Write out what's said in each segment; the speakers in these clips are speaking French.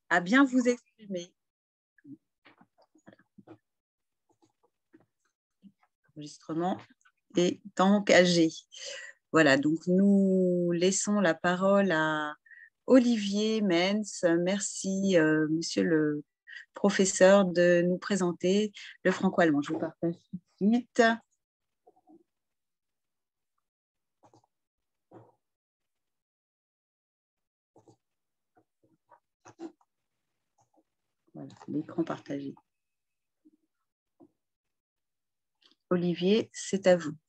à bien vous exprimer. L'enregistrement est engagé. Voilà, donc nous laissons la parole à Olivier Menz. Merci, monsieur le professeur, de nous présenter le franco-allemand. Je vous partage tout de suite. Voilà, l'écran partagé. Olivier, c'est à vous.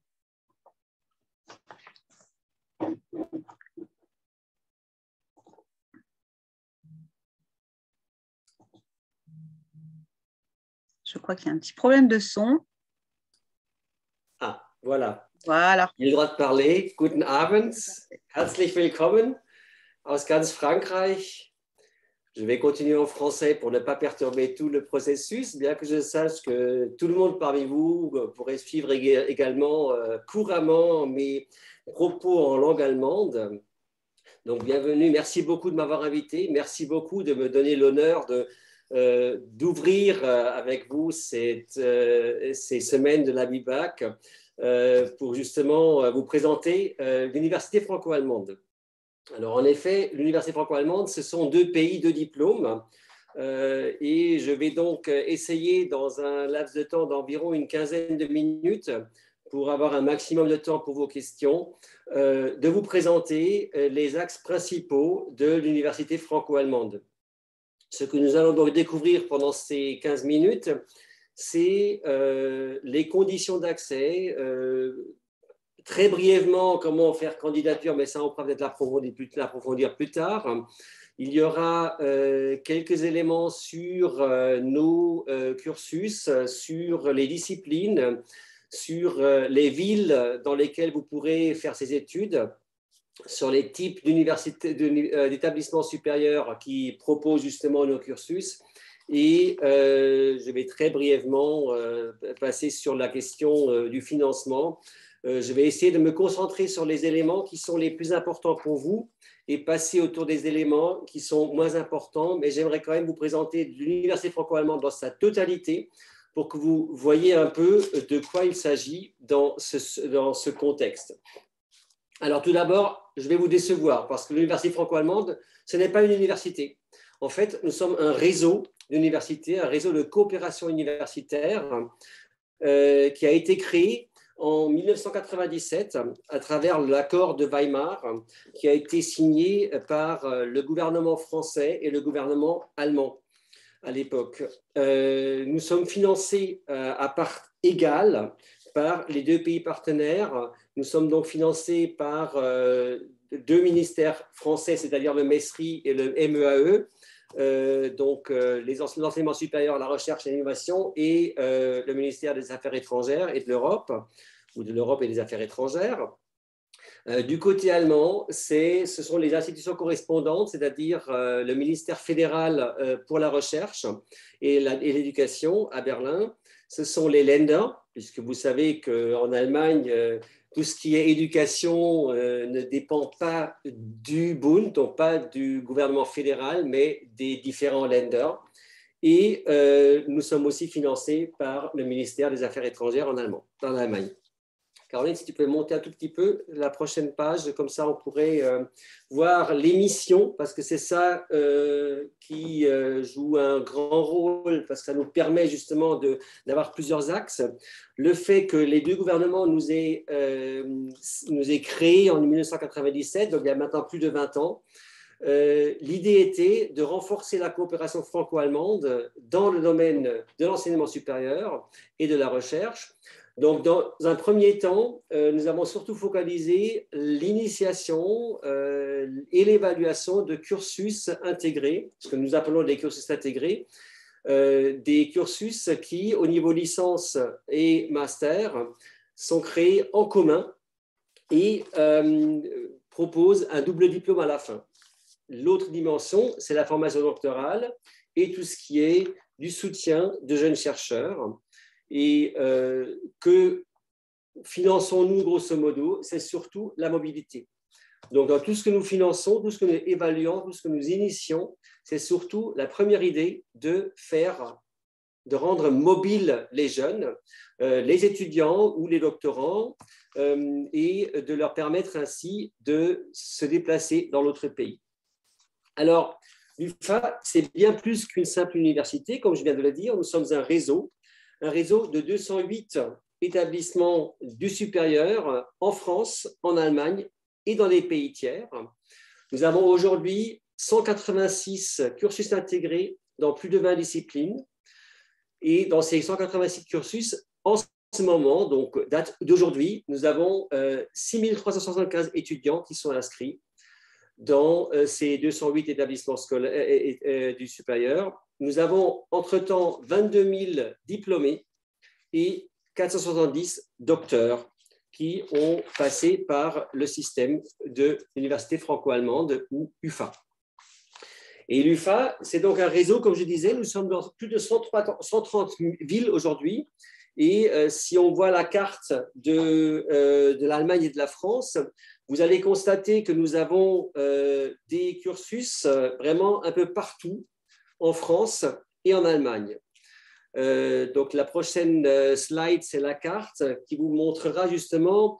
Je crois qu'il y a un petit problème de son. Ah, voilà. Voilà. Il a le droit de parler. Guten Abend. Herzlich willkommen aus ganz Frankreich. Je vais continuer en français pour ne pas perturber tout le processus, bien que je sache que tout le monde parmi vous pourrait suivre également couramment mes propos en langue allemande. Donc, bienvenue. Merci beaucoup de m'avoir invité. Merci beaucoup de me donner l'honneur d'ouvrir avec vous ces semaines de la BIBAC pour justement vous présenter l'Université franco-allemande. Alors, en effet, l'Université franco-allemande, ce sont 2 pays, 2 diplômes. Et je vais donc essayer, dans un laps de temps d'environ une quinzaine de minutes, pour avoir un maximum de temps pour vos questions, de vous présenter les axes principaux de l'Université franco-allemande. Ce que nous allons donc découvrir pendant ces 15 minutes, c'est les conditions d'accès, très brièvement, comment faire candidature, mais ça, on pourra peut-être l'approfondir plus tard. Il y aura quelques éléments sur nos cursus, sur les disciplines, sur les villes dans lesquelles vous pourrez faire ces études, sur les types d'établissements supérieurs qui proposent justement nos cursus. Et je vais très brièvement passer sur la question du financement. Je vais essayer de me concentrer sur les éléments qui sont les plus importants pour vous et passer autour des éléments qui sont moins importants. Mais j'aimerais quand même vous présenter l'Université franco-allemande dans sa totalité pour que vous voyez un peu de quoi il s'agit dans ce contexte. Alors tout d'abord, je vais vous décevoir parce que l'Université franco-allemande, ce n'est pas une université. En fait, nous sommes un réseau d'universités, un réseau de coopération universitaire qui a été créé en 1997 à travers l'accord de Weimar qui a été signé par le gouvernement français et le gouvernement allemand à l'époque. Nous sommes financés à part égale par les 2 pays partenaires. Nous sommes donc financés par 2 ministères français, c'est-à-dire le MESRI et le MEAE, l'enseignement supérieur, la recherche et l'innovation, et le ministère des Affaires étrangères et de l'Europe, ou de l'Europe et des Affaires étrangères. Du côté allemand, ce sont les institutions correspondantes, c'est-à-dire le ministère fédéral pour la recherche et l'éducation à Berlin. Ce sont les Länder, puisque vous savez qu'en Allemagne, tout ce qui est éducation ne dépend pas du Bund, donc pas du gouvernement fédéral, mais des différents Länder. Et nous sommes aussi financés par le ministère des Affaires étrangères en Allemagne. Caroline, si tu peux monter un tout petit peu la prochaine page, comme ça on pourrait voir les missions, parce que c'est ça qui joue un grand rôle, parce que ça nous permet justement d'avoir plusieurs axes. Le fait que les 2 gouvernements nous aient créés en 1997, donc il y a maintenant plus de 20 ans, l'idée était de renforcer la coopération franco-allemande dans le domaine de l'enseignement supérieur et de la recherche. Donc, dans un premier temps, nous avons surtout focalisé l'initiation et l'évaluation de cursus intégrés, ce que nous appelons des cursus intégrés, des cursus qui, au niveau licence et master, sont créés en commun et proposent un double diplôme à la fin. L'autre dimension, c'est la formation doctorale et tout ce qui est du soutien de jeunes chercheurs. Et que finançons-nous grosso modo, c'est surtout la mobilité. Donc, dans tout ce que nous finançons, tout ce que nous évaluons, tout ce que nous initions, c'est surtout la première idée de rendre mobiles les jeunes, les étudiants ou les doctorants, et de leur permettre ainsi de se déplacer dans l'autre pays. Alors, l'UFA, c'est bien plus qu'une simple université, comme je viens de le dire. Nous sommes un réseau de 208 établissements du supérieur en France, en Allemagne et dans les pays tiers. Nous avons aujourd'hui 186 cursus intégrés dans plus de 20 disciplines. Et dans ces 186 cursus, en ce moment, donc date d'aujourd'hui, nous avons 6375 étudiants qui sont inscrits dans ces 208 établissements scolaires du supérieur. Nous avons entre-temps 22 000 diplômés et 470 docteurs qui ont passé par le système de l'Université franco-allemande ou UFA. Et l'UFA, c'est donc un réseau, comme je disais, nous sommes dans plus de 130 villes aujourd'hui. Et si on voit la carte de l'Allemagne et de la France, vous allez constater que nous avons des cursus vraiment un peu partout en France et en Allemagne. Donc la prochaine slide, c'est la carte qui vous montrera justement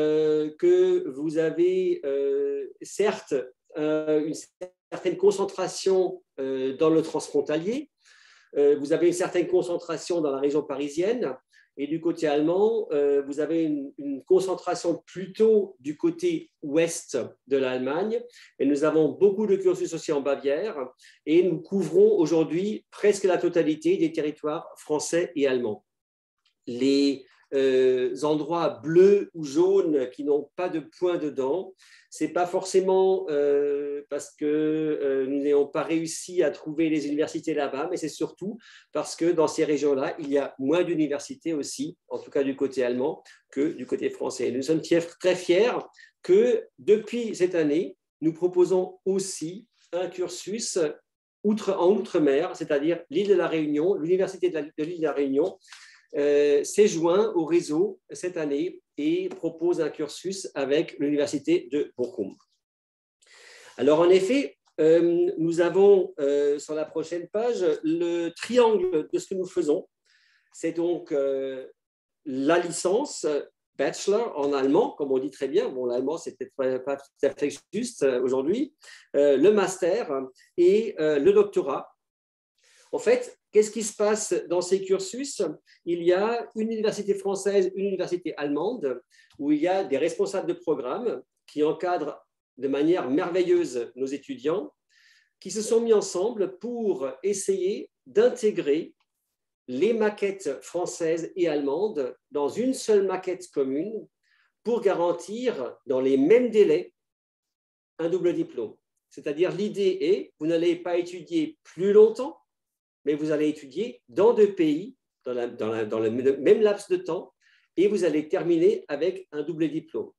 que vous avez certes une certaine concentration dans le transfrontalier, vous avez une certaine concentration dans la région parisienne, et du côté allemand, vous avez une concentration plutôt du côté ouest de l'Allemagne, et nous avons beaucoup de cursus aussi en Bavière, et nous couvrons aujourd'hui presque la totalité des territoires français et allemands. Les endroits bleus ou jaunes qui n'ont pas de point dedans, ce n'est pas forcément parce que nous n'ayons pas réussi à trouver les universités là-bas, mais c'est surtout parce que dans ces régions-là, il y a moins d'universités aussi, en tout cas du côté allemand, que du côté français. Nous sommes très fiers que depuis cette année, nous proposons aussi un cursus en Outre-mer, c'est-à-dire l'île de la Réunion, l'université de l'île de la Réunion, s'est joint au réseau cette année et propose un cursus avec l'université de Bochum. Alors en effet, nous avons sur la prochaine page le triangle de ce que nous faisons. C'est donc la licence bachelor en allemand, comme on dit très bien. Bon, l'allemand, c'est peut-être pas tout à fait juste aujourd'hui. Le master et le doctorat. En fait, qu'est-ce qui se passe dans ces cursus? Il y a une université française, une université allemande, où il y a des responsables de programme qui encadrent de manière merveilleuse nos étudiants, qui se sont mis ensemble pour essayer d'intégrer les maquettes françaises et allemandes dans une seule maquette commune pour garantir, dans les mêmes délais, un double diplôme. C'est-à-dire, l'idée est, vous n'allez pas étudier plus longtemps, mais vous allez étudier dans deux pays, dans le même laps de temps, et vous allez terminer avec un double diplôme.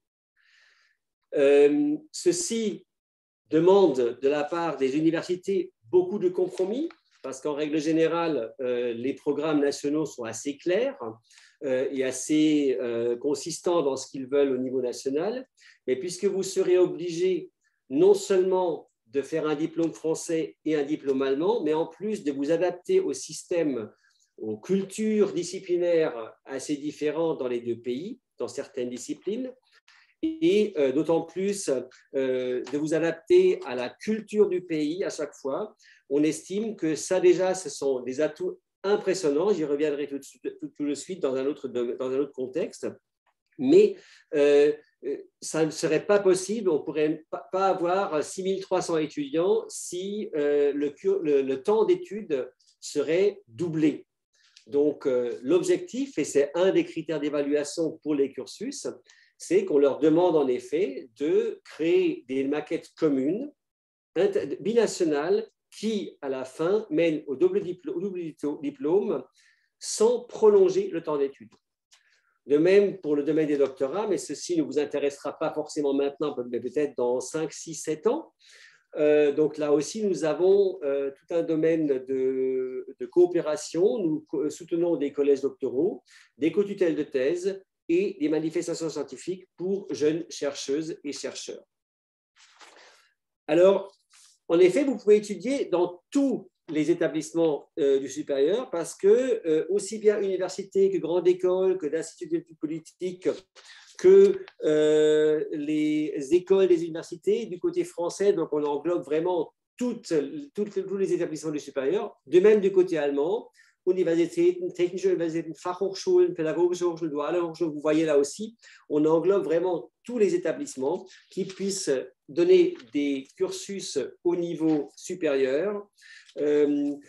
Ceci demande de la part des universités beaucoup de compromis, parce qu'en règle générale, les programmes nationaux sont assez clairs et assez consistants dans ce qu'ils veulent au niveau national, mais puisque vous serez obligé non seulement de faire un diplôme français et un diplôme allemand, mais en plus de vous adapter au système, aux cultures disciplinaires assez différentes dans les deux pays, dans certaines disciplines, et d'autant plus de vous adapter à la culture du pays à chaque fois. On estime que ça déjà, ce sont des atouts impressionnants. J'y reviendrai tout de suite dans un autre contexte. Mais ça ne serait pas possible, on ne pourrait pas avoir 6300 étudiants si le temps d'études serait doublé. Donc, l'objectif, et c'est un des critères d'évaluation pour les cursus, c'est qu'on leur demande en effet de créer des maquettes communes, binationales, qui, à la fin, mènent au double diplôme sans prolonger le temps d'études. De même pour le domaine des doctorats, mais ceci ne vous intéressera pas forcément maintenant, mais peut-être dans 5, 6, 7 ans. Donc là aussi, nous avons tout un domaine de coopération. Nous soutenons des collèges doctoraux, des co-tutelles de thèse et des manifestations scientifiques pour jeunes chercheuses et chercheurs. Alors, en effet, vous pouvez étudier dans tous les établissements du supérieur parce que aussi bien universités que grandes écoles, que d'instituts d'études politiques, que les écoles, les universités, du côté français, donc on englobe vraiment tous les établissements du supérieur, de même du côté allemand, Universitäten, technische Universitäten, Fachhochschulen, pädagogische Hochschulen, duale Hochschulen, vous voyez là aussi, on englobe vraiment tous les établissements qui puissent donner des cursus au niveau supérieur. Une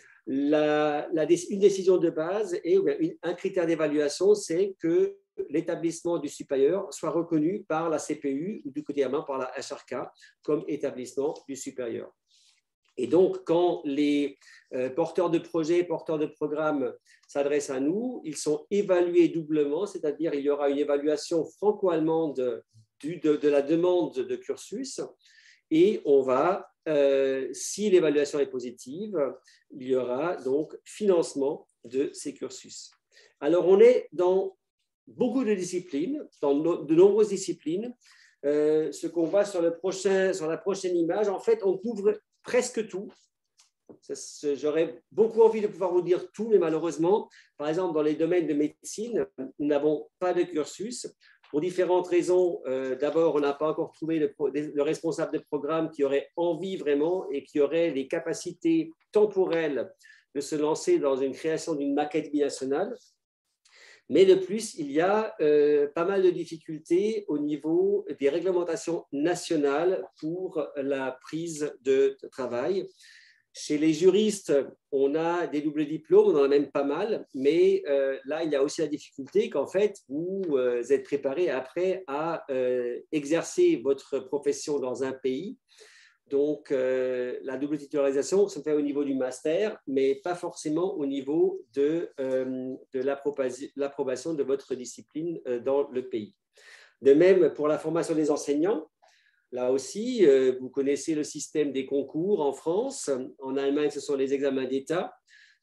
décision de base et un critère d'évaluation, c'est que l'établissement du supérieur soit reconnu par la CPU ou du côté allemand par la HRK comme établissement du supérieur. Et donc, quand les porteurs de projets, porteurs de programmes s'adressent à nous, ils sont évalués doublement, c'est-à-dire il y aura une évaluation franco-allemande de la demande de cursus et on va, si l'évaluation est positive, il y aura donc financement de ces cursus. Alors, on est dans beaucoup de disciplines, dans de nombreuses disciplines. Ce qu'on voit sur la prochaine image, en fait, on couvre presque tout. J'aurais beaucoup envie de pouvoir vous dire tout, mais malheureusement, par exemple, dans les domaines de médecine, nous n'avons pas de cursus. Pour différentes raisons, d'abord, on n'a pas encore trouvé le responsable de programme qui aurait envie vraiment et qui aurait les capacités temporelles de se lancer dans une création d'une maquette binationale. Mais de plus, il y a pas mal de difficultés au niveau des réglementations nationales pour la prise de travail. Chez les juristes, on a des doubles diplômes, on en a même pas mal, mais là, il y a aussi la difficulté qu'en fait, vous êtes préparé après à exercer votre profession dans un pays. Donc, la double titularisation se fait au niveau du master, mais pas forcément au niveau de l'approbation de votre discipline dans le pays. De même, pour la formation des enseignants, là aussi, vous connaissez le système des concours en France. En Allemagne, ce sont les examens d'État.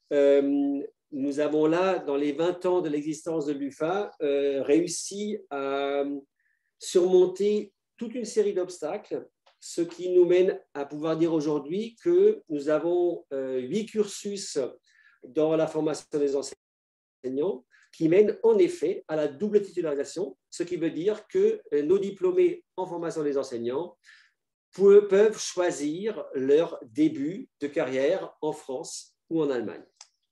Nous avons là, dans les 20 ans de l'existence de l'UFA, réussi à surmonter toute une série d'obstacles, ce qui nous mène à pouvoir dire aujourd'hui que nous avons 8 cursus dans la formation des enseignants qui mènent en effet à la double titularisation, ce qui veut dire que nos diplômés en formation des enseignants peuvent choisir leur début de carrière en France ou en Allemagne.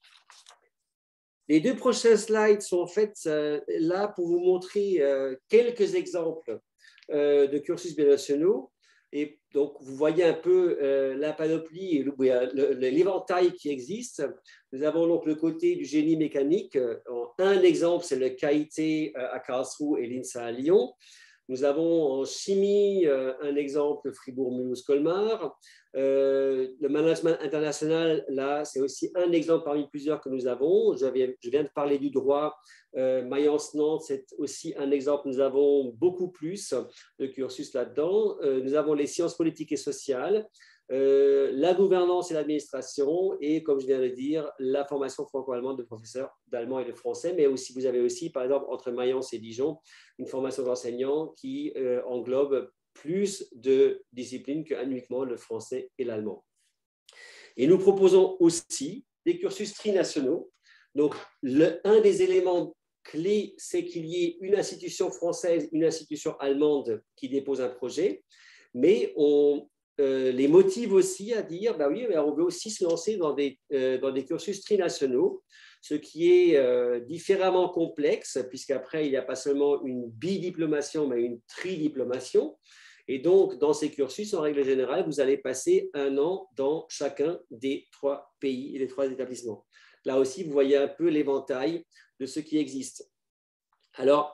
Les deux prochains slides sont en fait là pour vous montrer quelques exemples de cursus binationaux. Et donc, vous voyez un peu la panoplie et l'éventail qui existe. Nous avons donc le côté du génie mécanique. Un exemple, c'est le KIT à Karlsruhe et l'INSA à Lyon. Nous avons en chimie un exemple, Fribourg-Mulhouse-Colmar. Le management international, là, c'est aussi un exemple parmi plusieurs que nous avons. Je viens de parler du droit. Mayence-Nantes, c'est aussi un exemple. Nous avons beaucoup plus de cursus là-dedans. Nous avons les sciences politiques et sociales, la gouvernance et l'administration et, comme je viens de le dire, la formation franco-allemande de professeurs d'allemand et de français. Mais aussi, vous avez aussi, par exemple, entre Mayence et Dijon, une formation d'enseignants qui englobe plus de disciplines qu'uniquement le français et l'allemand. Et nous proposons aussi des cursus trinationaux. Donc, un des éléments clés, c'est qu'il y ait une institution française, une institution allemande qui dépose un projet, mais on les motive aussi à dire, bah oui, on veut aussi se lancer dans des cursus trinationaux, ce qui est différemment complexe, puisqu'après, il n'y a pas seulement une bidiplomation, mais une tridiplomation. Et donc, dans ces cursus, en règle générale, vous allez passer 1 an dans chacun des 3 pays et des 3 établissements. Là aussi, vous voyez un peu l'éventail de ce qui existe. Alors,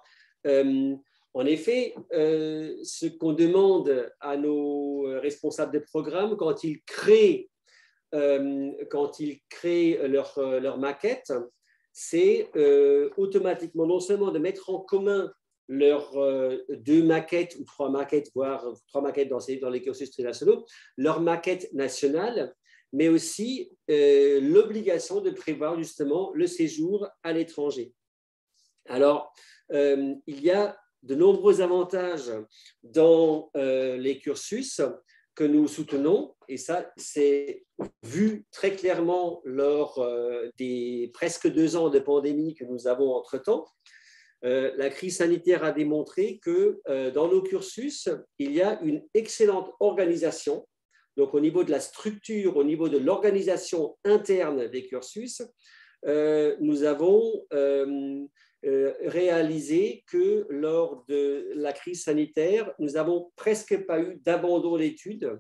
en effet, ce qu'on demande à nos responsables de programme quand ils créent leur maquette, c'est automatiquement non seulement de mettre en commun leurs 2 maquettes ou 3 maquettes, voire 3 maquettes dans les cursus trinationaux, leur maquette nationale, mais aussi l'obligation de prévoir justement le séjour à l'étranger. Alors, il y a de nombreux avantages dans les cursus. que nous soutenons, et ça, c'est vu très clairement lors des presque 2 ans de pandémie que nous avons entre-temps. La crise sanitaire a démontré que dans nos cursus, il y a une excellente organisation. Donc, au niveau de la structure, au niveau de l'organisation interne des cursus, nous avons réalisé que lors de la crise sanitaire, nous n'avons presque pas eu d'abandon d'études.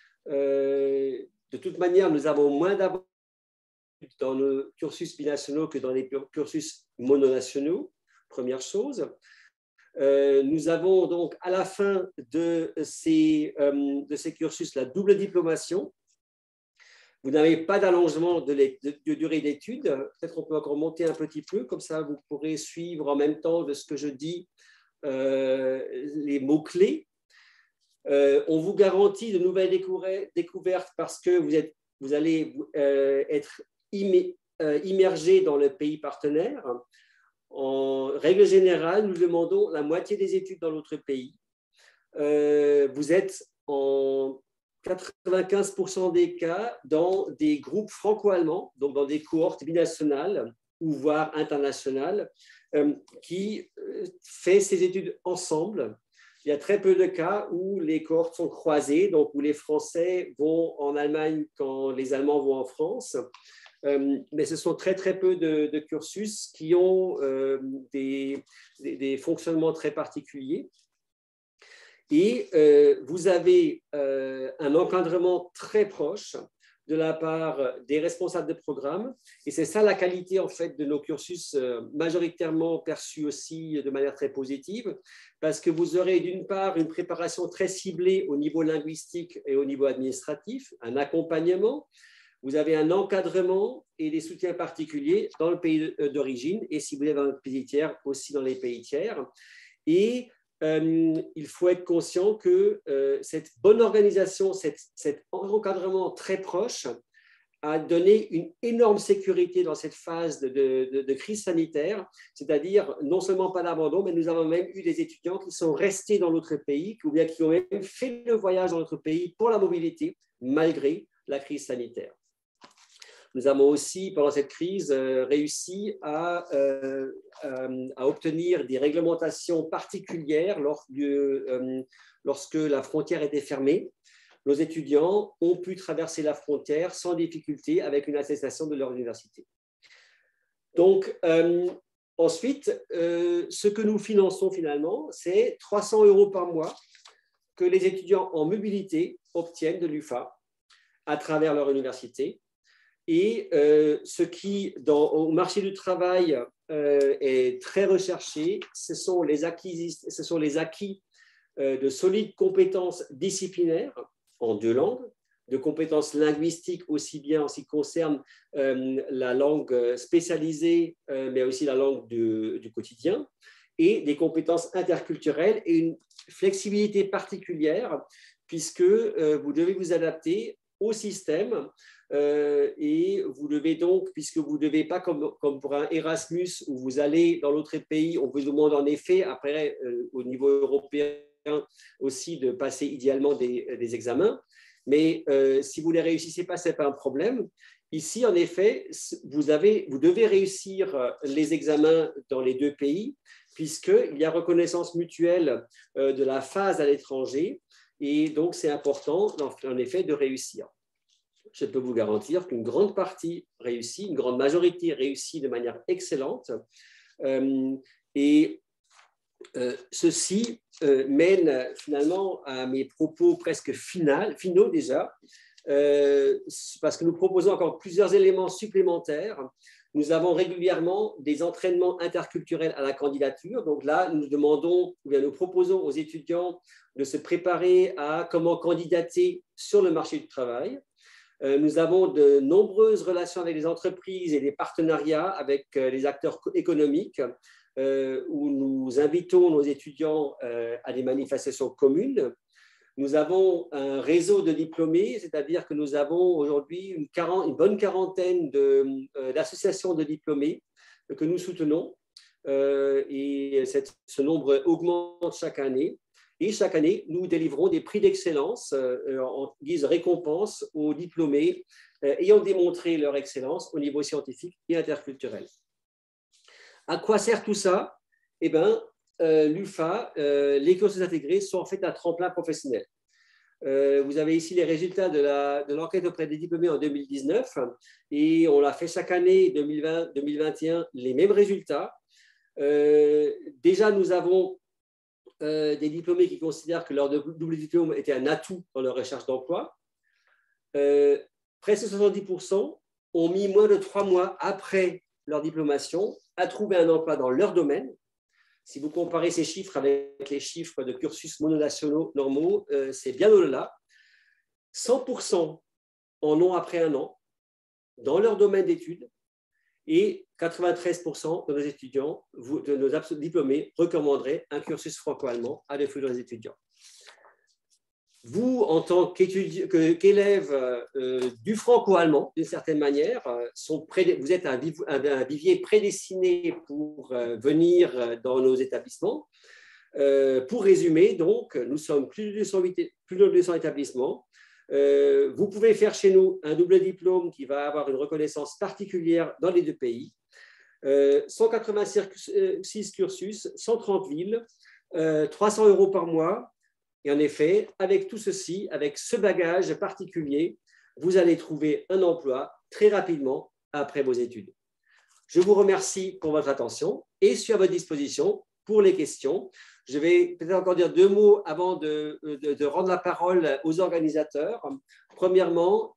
De toute manière, nous avons moins d'abandon dans nos cursus binationaux que dans les cursus mononationaux, première chose. Nous avons donc à la fin de ces cursus la double diplomation. Vous n'avez pas d'allongement de durée d'études. Peut-être on peut encore monter un petit peu, comme ça vous pourrez suivre en même temps de ce que je dis les mots-clés. On vous garantit de nouvelles découvertes parce que vous allez être immergé dans le pays partenaire. En règle générale, nous demandons la moitié des études dans l'autre pays. Vous êtes en 95% des cas dans des groupes franco-allemands, donc dans des cohortes binationales ou voire internationales, qui fait ces études ensemble. Il y a très peu de cas où les cohortes sont croisées, donc où les Français vont en Allemagne quand les Allemands vont en France. Mais ce sont très, très peu de cursus qui ont des fonctionnements très particuliers. Et vous avez un encadrement très proche de la part des responsables de programme. Et c'est ça la qualité en fait de nos cursus, majoritairement perçus aussi de manière très positive, parce que vous aurez d'une part une préparation très ciblée au niveau linguistique et au niveau administratif, un accompagnement. Vous avez un encadrement et des soutiens particuliers dans le pays d'origine et si vous êtes dans le pays tiers, aussi dans les pays tiers. Et il faut être conscient que cette bonne organisation, cet encadrement très proche a donné une énorme sécurité dans cette phase de crise sanitaire, c'est-à-dire non seulement pas d'abandon, mais nous avons même eu des étudiants qui sont restés dans notre pays ou bien qui ont même fait le voyage dans notre pays pour la mobilité malgré la crise sanitaire. Nous avons aussi, pendant cette crise, réussi à obtenir des réglementations particulières lorsque la frontière était fermée. Nos étudiants ont pu traverser la frontière sans difficulté avec une attestation de leur université. Donc, ensuite, ce que nous finançons finalement, c'est 300 € par mois que les étudiants en mobilité obtiennent de l'UFA à travers leur université. Et ce qui, au marché du travail, est très recherché, ce sont les acquis de solides compétences disciplinaires en 2 langues, de compétences linguistiques aussi bien en ce qui concerne la langue spécialisée, mais aussi la langue du quotidien, et des compétences interculturelles et une flexibilité particulière, puisque vous devez vous adapter au système. Et vous devez donc, puisque vous ne devez pas comme pour un Erasmus où vous allez dans l'autre pays, on vous demande en effet après au niveau européen aussi de passer idéalement des examens, mais si vous ne les réussissez pas, ce n'est pas un problème. Ici, en effet, vous devez réussir les examens dans les 2 pays puisqu'il y a reconnaissance mutuelle de la phase à l'étranger et donc c'est important en effet de réussir. Je peux vous garantir qu'une grande partie réussit, une grande majorité réussit de manière excellente. Et ceci mène finalement à mes propos presque finaux déjà, parce que nous proposons encore plusieurs éléments supplémentaires. Nous avons régulièrement des entraînements interculturels à la candidature. Donc là, nous proposons aux étudiants de se préparer à comment candidater sur le marché du travail. Nous avons de nombreuses relations avec les entreprises et des partenariats avec les acteurs économiques où nous invitons nos étudiants à des manifestations communes. Nous avons un réseau de diplômés, c'est-à-dire que nous avons aujourd'hui une bonne quarantaine d'associations de diplômés que nous soutenons et ce nombre augmente chaque année. Et chaque année, nous délivrons des prix d'excellence en guise de récompense aux diplômés ayant démontré leur excellence au niveau scientifique et interculturel. À quoi sert tout ça? Eh bien, l'UFA, les cursus intégrés sont en fait un tremplin professionnel. Vous avez ici les résultats de l'enquête auprès des diplômés en 2019 et on l'a fait chaque année, 2020, 2021, les mêmes résultats. Déjà, nous avons des diplômés qui considèrent que leur double diplôme était un atout dans leur recherche d'emploi. Presque 70% ont mis moins de 3 mois après leur diplomation à trouver un emploi dans leur domaine. Si vous comparez ces chiffres avec les chiffres de cursus mononationaux normaux, c'est bien au-delà. 100% en ont après un an dans leur domaine d'études et 93% de nos étudiants, de nos diplômés, recommanderaient un cursus franco-allemand à des futurs étudiants. Vous, en tant qu'élève du franco-allemand, d'une certaine manière, vous êtes un vivier prédestiné pour venir dans nos établissements. Pour résumer, donc, nous sommes plus de 200 établissements. Vous pouvez faire chez nous un double diplôme qui va avoir une reconnaissance particulière dans les deux pays. 186 cursus, 130 villes, 300 € par mois. Et en effet, avec tout ceci, avec ce bagage particulier, vous allez trouver un emploi très rapidement après vos études. Je vous remercie pour votre attention et suis à votre disposition pour les questions. Je vais peut-être encore dire 2 mots avant de rendre la parole aux organisateurs. Premièrement,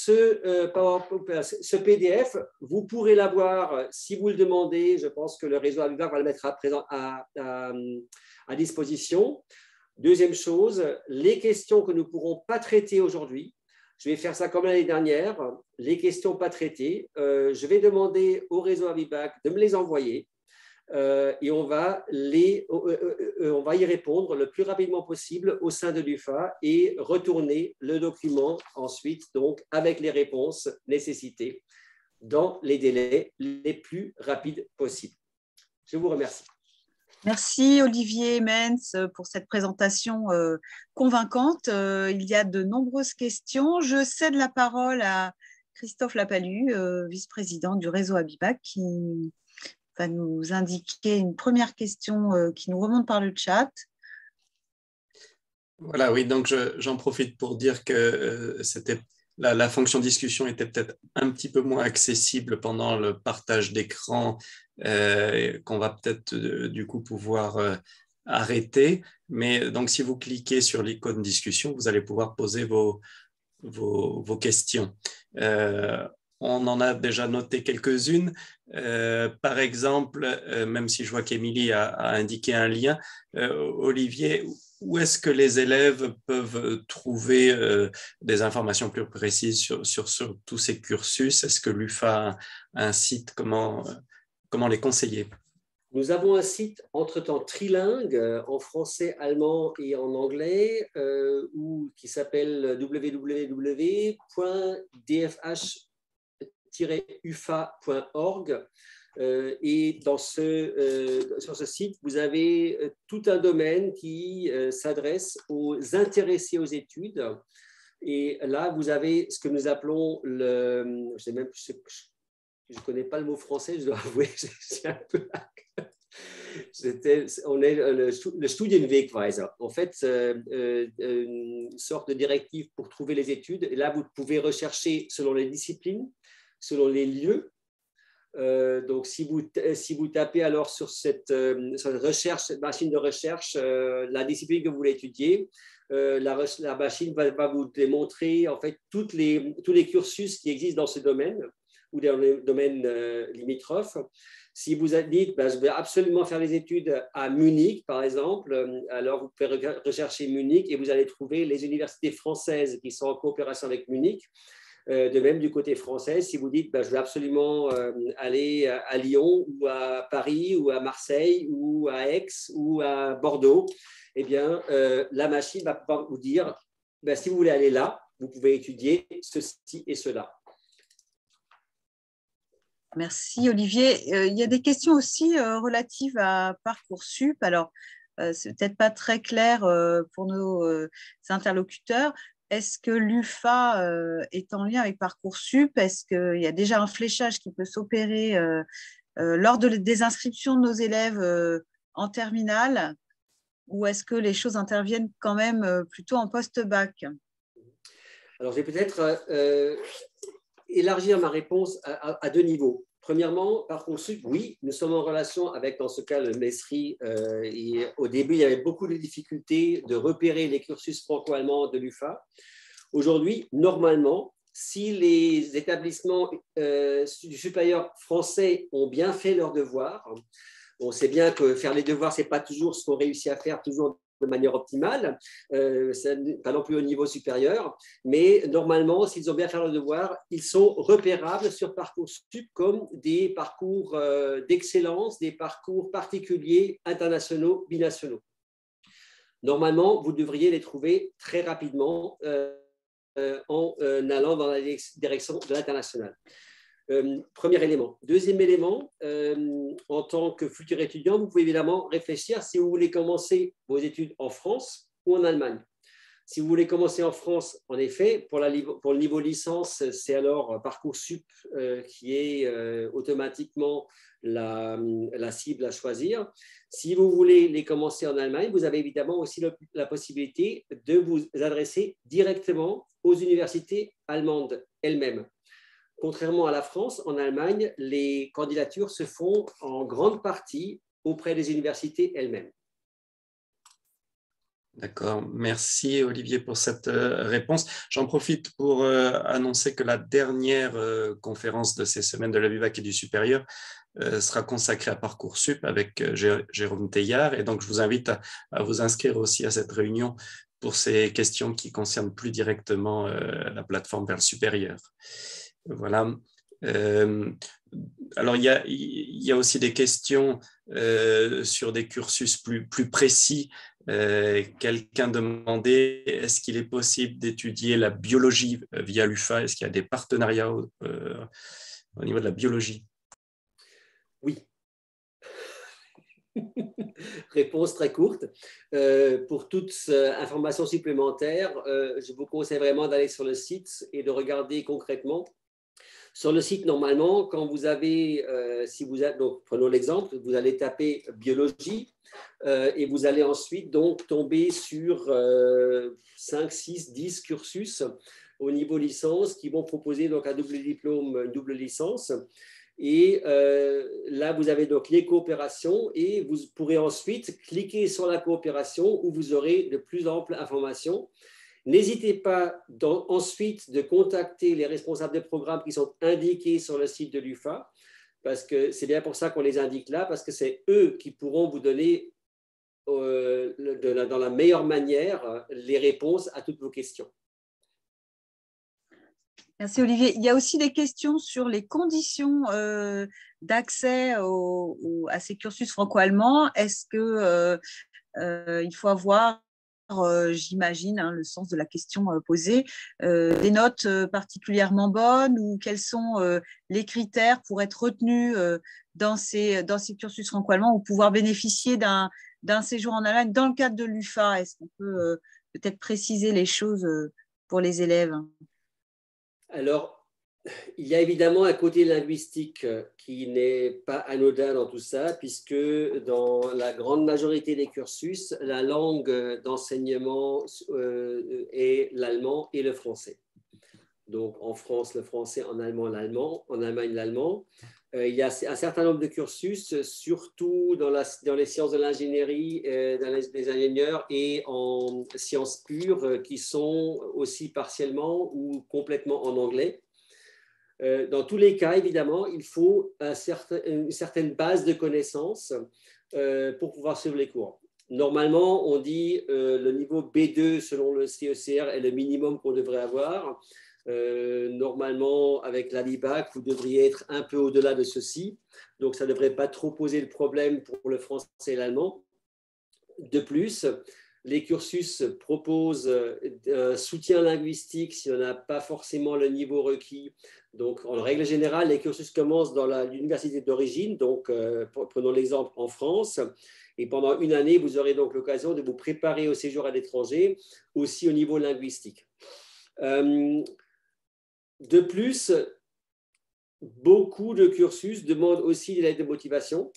ce PDF, vous pourrez l'avoir si vous le demandez. Je pense que le réseau Aviva va le mettre à disposition. Deuxième chose, les questions que nous ne pourrons pas traiter aujourd'hui, je vais faire ça comme l'année dernière, les questions pas traitées, je vais demander au réseau Avivac de me les envoyer et on va y répondre le plus rapidement possible au sein de l'UFA et retourner le document ensuite donc avec les réponses nécessitées dans les délais les plus rapides possibles. Je vous remercie. Merci Olivier Menz pour cette présentation convaincante. Il y a de nombreuses questions. Je cède la parole à Christophe Lapalu, vice-président du réseau Abibac, qui va nous indiquer une première question qui nous remonte par le chat. Voilà, oui, donc j'en profite pour dire que la fonction discussion était peut-être un petit peu moins accessible pendant le partage d'écran, qu'on va peut-être du coup pouvoir arrêter. Mais donc, si vous cliquez sur l'icône discussion, vous allez pouvoir poser vos questions. On en a déjà noté quelques-unes. Par exemple, même si je vois qu'Émilie a indiqué un lien, Olivier, où est-ce que les élèves peuvent trouver des informations plus précises sur tous ces cursus? Est-ce que l'UFA a un site? Comment les conseiller? Nous avons un site entre-temps trilingue en français, allemand et en anglais qui s'appelle www.dfh-ufa.org. Et sur ce site, vous avez tout un domaine qui s'adresse aux intéressés aux études. Et là, vous avez ce que nous appelons je ne connais pas le mot français, je dois avouer, c'est un peu... On est le Studienwegweiser, en fait, une sorte de directive pour trouver les études. Et là, vous pouvez rechercher selon les disciplines, selon les lieux. Donc, si vous tapez alors sur cette machine de recherche, la discipline que vous voulez étudier, la machine va vous démontrer en fait tous les cursus qui existent dans ce domaine ou dans les domaines limitrophes. Si vous dites, je vais absolument faire les études à Munich, par exemple, alors vous pouvez rechercher Munich et vous allez trouver les universités françaises qui sont en coopération avec Munich. De même, du côté français, si vous dites, je vais absolument aller à Lyon ou à Paris ou à Marseille ou à Aix ou à Bordeaux, eh bien, la machine va pouvoir vous dire, si vous voulez aller là, vous pouvez étudier ceci et cela. Merci Olivier. Il y a des questions aussi relatives à Parcoursup. Alors, c'est peut-être pas très clair pour nos interlocuteurs. Est-ce que l'UFA est en lien avec Parcoursup? Est-ce qu'il y a déjà un fléchage qui peut s'opérer lors des inscriptions de nos élèves en terminale, ou est-ce que les choses interviennent quand même plutôt en post-bac? Alors, je vais peut-être élargir ma réponse à deux niveaux. Premièrement, Parcoursup, oui, nous sommes en relation avec, dans ce cas, le MESRI. Et au début, il y avait beaucoup de difficultés de repérer les cursus franco-allemands de l'UFA. Aujourd'hui, normalement, si les établissements du supérieur français ont bien fait leurs devoirs, on sait bien que faire les devoirs, ce n'est pas toujours ce qu'on réussit à faire toujours de manière optimale, pas non plus au niveau supérieur, mais normalement, s'ils ont bien fait leurs devoirs, ils sont repérables sur Parcoursup comme des parcours d'excellence, des parcours particuliers, internationaux, binationaux. Normalement, vous devriez les trouver très rapidement en allant dans la direction de l'international. Premier élément. Deuxième élément, en tant que futur étudiant, vous pouvez évidemment réfléchir si vous voulez commencer vos études en France ou en Allemagne. Si vous voulez commencer en France, en effet, pour le niveau licence, c'est alors Parcoursup qui est automatiquement la cible à choisir. Si vous voulez les commencer en Allemagne, vous avez évidemment aussi la possibilité de vous adresser directement aux universités allemandes elles-mêmes. Contrairement à la France, en Allemagne, les candidatures se font en grande partie auprès des universités elles-mêmes. D'accord, merci Olivier pour cette réponse. J'en profite pour annoncer que la dernière conférence de ces semaines de la BUVAC et du supérieur sera consacrée à Parcoursup avec Jérôme Teillard, et donc je vous invite à vous inscrire aussi à cette réunion pour ces questions qui concernent plus directement la plateforme vers le supérieur. Voilà. Alors, il y a aussi des questions sur des cursus plus précis. Quelqu'un demandait, est-ce qu'il est possible d'étudier la biologie via l'UFA? Est-ce qu'il y a des partenariats au niveau de la biologie? Oui. Réponse très courte. Pour toute information supplémentaire, je vous conseille vraiment d'aller sur le site et de regarder concrètement. Sur le site, normalement, quand vous avez, donc, prenons l'exemple, vous allez taper biologie et vous allez ensuite donc tomber sur 5, 6, 10 cursus au niveau licence qui vont proposer donc un double diplôme, une double licence. Et là, vous avez donc les coopérations et vous pourrez ensuite cliquer sur la coopération où vous aurez de plus amples informations. N'hésitez pas ensuite de contacter les responsables de programmes qui sont indiqués sur le site de l'UFA, parce que c'est bien pour ça qu'on les indique là, parce que c'est eux qui pourront vous donner dans la meilleure manière les réponses à toutes vos questions. Merci Olivier. Il y a aussi des questions sur les conditions d'accès à ces cursus franco-allemands. Est-ce qu'il faut avoir, j'imagine, le sens de la question posée, des notes particulièrement bonnes, ou quels sont les critères pour être retenu dans ces cursus franco-allemands ou pouvoir bénéficier d'un séjour en Allemagne dans le cadre de l'UFA? Est-ce qu'on peut peut-être préciser les choses pour les élèves? Alors, il y a évidemment un côté linguistique qui n'est pas anodin dans tout ça, puisque dans la grande majorité des cursus, la langue d'enseignement est l'allemand et le français. Donc, en France, le français, en Allemand, l'allemand, en Allemagne, l'allemand. Il y a un certain nombre de cursus, surtout dans les sciences de l'ingénierie, des ingénieurs et en sciences pures, qui sont aussi partiellement ou complètement en anglais. Dans tous les cas, évidemment, il faut une certaine base de connaissances pour pouvoir suivre les cours. Normalement, on dit le niveau B2 selon le CECR est le minimum qu'on devrait avoir. Normalement, avec la LIBAC, vous devriez être un peu au-delà de ceci. Donc, ça ne devrait pas trop poser le problème pour le français et l'allemand. De plus, les cursus proposent un soutien linguistique si on n'a pas forcément le niveau requis. Donc, en règle générale, les cursus commencent dans l'université d'origine. Donc, prenons l'exemple en France. Et pendant une année, vous aurez donc l'occasion de vous préparer au séjour à l'étranger, aussi au niveau linguistique. De plus, beaucoup de cursus demandent aussi de l'aide de motivation.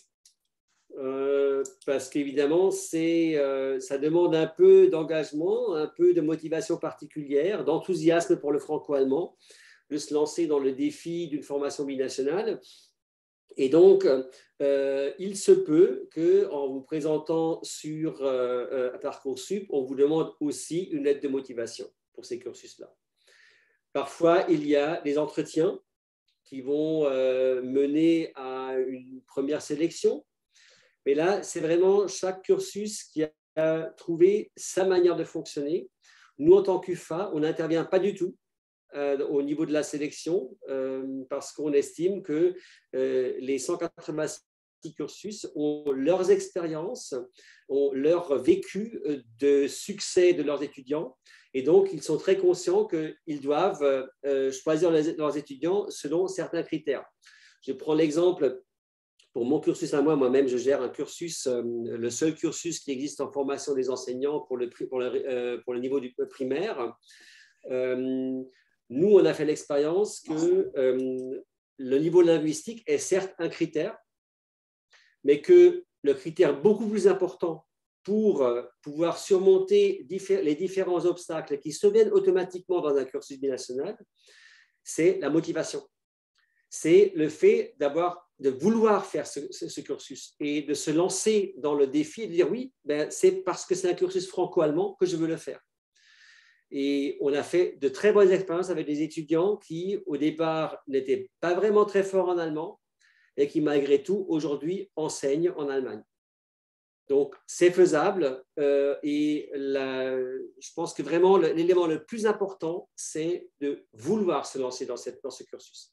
Parce qu'évidemment, ça demande un peu d'engagement, un peu de motivation particulière, d'enthousiasme pour le franco-allemand, de se lancer dans le défi d'une formation binationale. Et donc, il se peut qu'en vous présentant sur Parcoursup, on vous demande aussi une lettre de motivation pour ces cursus-là. Parfois, il y a des entretiens qui vont mener à une première sélection. Mais là, c'est vraiment chaque cursus qui a trouvé sa manière de fonctionner. Nous, en tant qu'UFA, on n'intervient pas du tout au niveau de la sélection parce qu'on estime que les 186 cursus ont leurs expériences, ont leur vécu de succès de leurs étudiants. Et donc, ils sont très conscients qu'ils doivent choisir leurs étudiants selon certains critères. Je prends l'exemple. Pour mon cursus à moi-même, je gère un cursus, le seul cursus qui existe en formation des enseignants pour le niveau du primaire. Nous, on a fait l'expérience que le niveau linguistique est certes un critère, mais que le critère beaucoup plus important pour pouvoir surmonter les différents obstacles qui surviennent automatiquement dans un cursus binational, c'est la motivation. C'est le fait de vouloir faire ce cursus et de se lancer dans le défi et de dire oui, c'est parce que c'est un cursus franco-allemand que je veux le faire. Et on a fait de très bonnes expériences avec des étudiants qui, au départ, n'étaient pas vraiment très forts en allemand et qui, malgré tout, aujourd'hui, enseignent en Allemagne. Donc, c'est faisable et je pense que vraiment, l'élément le plus important, c'est de vouloir se lancer dans ce cursus.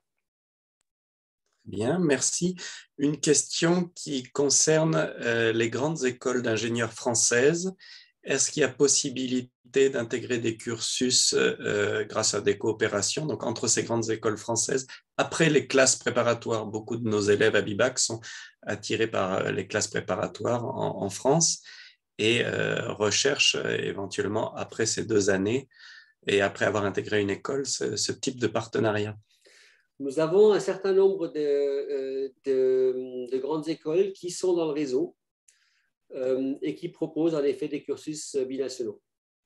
Bien, merci. Une question qui concerne les grandes écoles d'ingénieurs françaises. Est-ce qu'il y a possibilité d'intégrer des cursus grâce à des coopérations, donc entre ces grandes écoles françaises, après les classes préparatoires? Beaucoup de nos élèves à BIBAC sont attirés par les classes préparatoires en France et recherchent éventuellement, après ces 2 années et après avoir intégré une école, ce type de partenariat. Nous avons un certain nombre de grandes écoles qui sont dans le réseau et qui proposent en effet des cursus binationaux.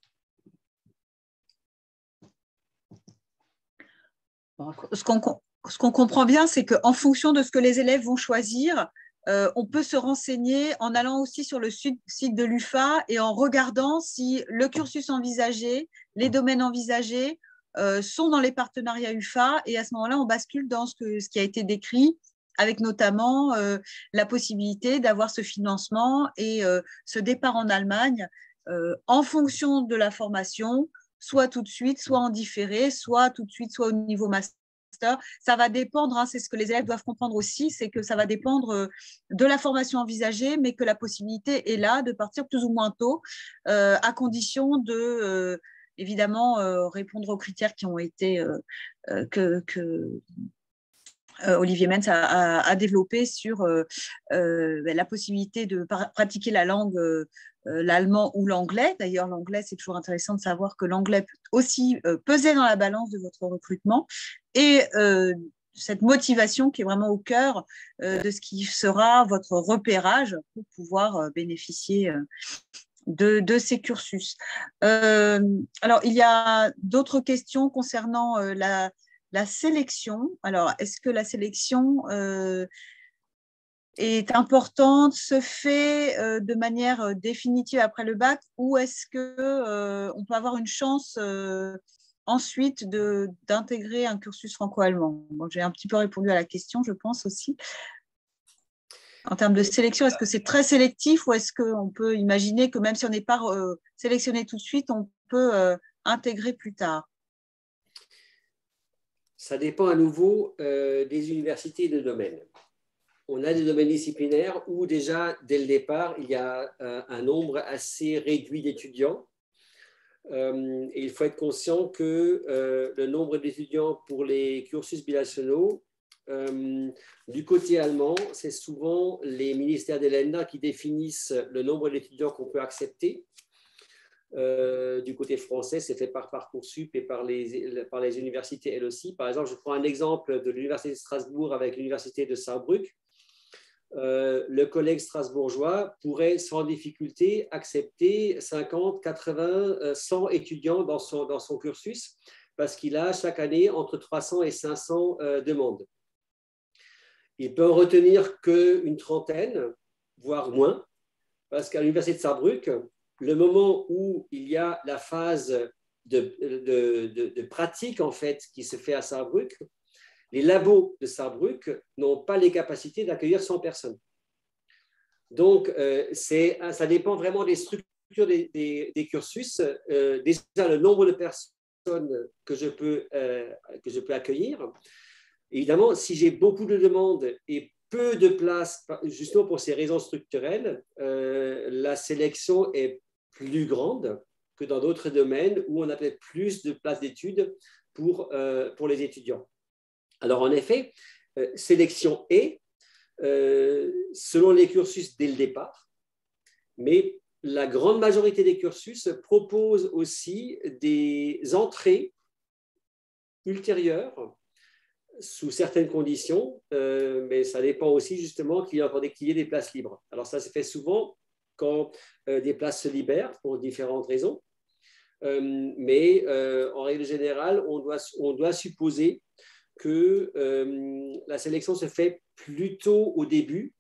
Ce qu'on comprend bien, c'est qu'en fonction de ce que les élèves vont choisir, on peut se renseigner en allant aussi sur le site de l'UFA et en regardant si le cursus envisagé, les domaines envisagés sont dans les partenariats UFA. Et à ce moment-là, on bascule dans ce qui a été décrit, avec notamment la possibilité d'avoir ce financement et ce départ en Allemagne en fonction de la formation, soit tout de suite, soit en différé, soit tout de suite, soit au niveau master. Ça va dépendre, hein, c'est ce que les élèves doivent comprendre aussi, c'est que ça va dépendre de la formation envisagée, mais que la possibilité est là de partir plus ou moins tôt, à condition de, évidemment, répondre aux critères qui ont été que Olivier Menz a développé sur la possibilité de pratiquer la langue, l'allemand ou l'anglais. D'ailleurs, l'anglais, c'est toujours intéressant de savoir que l'anglais peut aussi peser dans la balance de votre recrutement. Et cette motivation qui est vraiment au cœur de ce qui sera votre repérage pour pouvoir bénéficier de ces cursus. Alors, il y a d'autres questions concernant la sélection. Alors, est-ce que la sélection est importante, se fait de manière définitive après le bac, ou est-ce qu'on peut avoir une chance ensuite d'intégrer un cursus franco-allemand? Bon, j'ai un petit peu répondu à la question, je pense aussi. En termes de sélection, est-ce que c'est très sélectif ou est-ce qu'on peut imaginer que même si on n'est pas sélectionné tout de suite, on peut intégrer plus tard? Ça dépend à nouveau des universités et des domaines. on a des domaines disciplinaires où déjà, dès le départ, il y a un nombre assez réduit d'étudiants. Et il faut être conscient que le nombre d'étudiants pour les cursus binationaux, du côté allemand, c'est souvent les ministères des Länder qui définissent le nombre d'étudiants qu'on peut accepter. Du côté français, c'est fait par Parcoursup et par les universités elles aussi. Par exemple, je prends un exemple de l'Université de Strasbourg avec l'Université de Saarbrück. Le collègue strasbourgeois pourrait sans difficulté accepter 50, 80, 100 étudiants dans son cursus parce qu'il a chaque année entre 300 et 500 demandes. Il peut en retenir qu'une trentaine, voire moins, parce qu'à l'Université de Saarbrück, le moment où il y a la phase de pratique en fait, qui se fait à Saarbrück, les labos de Saarbrück n'ont pas les capacités d'accueillir 100 personnes. Donc, ça dépend vraiment des structures des cursus. Déjà, le nombre de personnes que je peux accueillir. Évidemment, si j'ai beaucoup de demandes et peu de places, justement pour ces raisons structurelles, la sélection est plus grande que dans d'autres domaines où on a peut-être plus de places d'études pour les étudiants. Alors, en effet, sélection est, selon les cursus dès le départ, mais la grande majorité des cursus proposent aussi des entrées ultérieures sous certaines conditions, mais ça dépend aussi justement qu'il y ait des places libres. Alors, ça se fait souvent quand des places se libèrent pour différentes raisons, mais en règle générale, on doit supposer que la sélection se fait plutôt au début,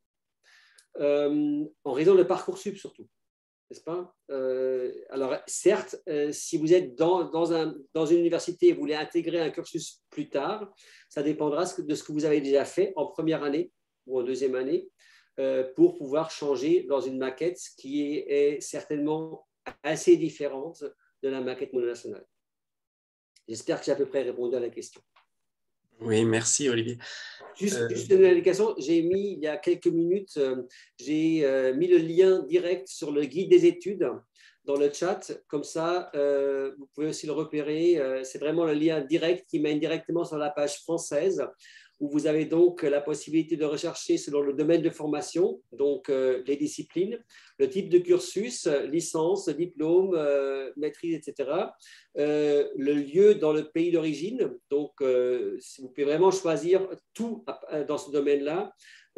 en raison de Parcoursup surtout, n'est-ce pas? Alors certes, si vous êtes dans une université et vous voulez intégrer un cursus plus tard, ça dépendra de ce que vous avez déjà fait en première année ou en deuxième année pour pouvoir changer dans une maquette qui est certainement assez différente de la maquette mononationale. J'espère que j'ai à peu près répondu à la question. Oui, merci Olivier. Juste une indication, j'ai mis il y a quelques minutes, j'ai mis le lien direct sur le guide des études dans le chat. Comme ça, vous pouvez aussi le repérer. C'est vraiment le lien direct qui mène directement sur la page française où vous avez donc la possibilité de rechercher selon le domaine de formation, donc les disciplines, le type de cursus, licence, diplôme, maîtrise, etc. Le lieu dans le pays d'origine, donc vous pouvez vraiment choisir tout dans ce domaine-là.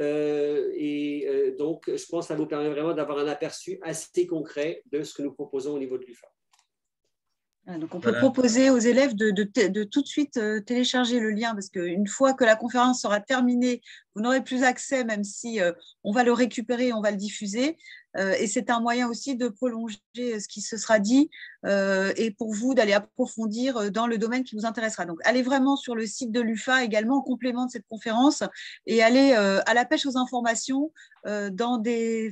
Donc, je pense que ça vous permet vraiment d'avoir un aperçu assez concret de ce que nous proposons au niveau de l'UFA. Donc, on peut proposer aux élèves de tout de suite télécharger le lien parce qu'une fois que la conférence sera terminée, vous n'aurez plus accès, même si on va le récupérer, on va le diffuser. Et c'est un moyen aussi de prolonger ce qui se sera dit et pour vous d'aller approfondir dans le domaine qui vous intéressera. Donc, allez vraiment sur le site de l'UFA également en complément de cette conférence et allez à la pêche aux informations dans des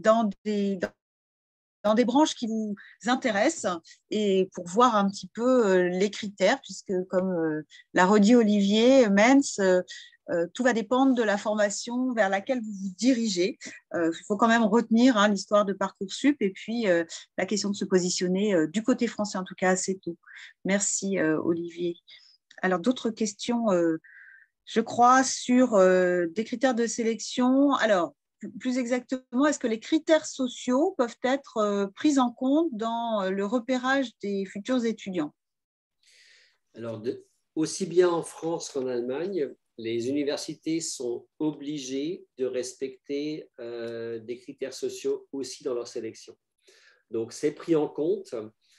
branches qui vous intéressent et pour voir un petit peu les critères, puisque comme l'a redit Olivier Mens, tout va dépendre de la formation vers laquelle vous vous dirigez. Il faut quand même retenir l'histoire de Parcoursup et puis la question de se positionner du côté français, en tout cas assez tôt. Merci Olivier. Alors d'autres questions, je crois, sur des critères de sélection. Alors, plus exactement, est-ce que les critères sociaux peuvent être pris en compte dans le repérage des futurs étudiants? Alors, aussi bien en France qu'en Allemagne, les universités sont obligées de respecter des critères sociaux aussi dans leur sélection. Donc, c'est pris en compte.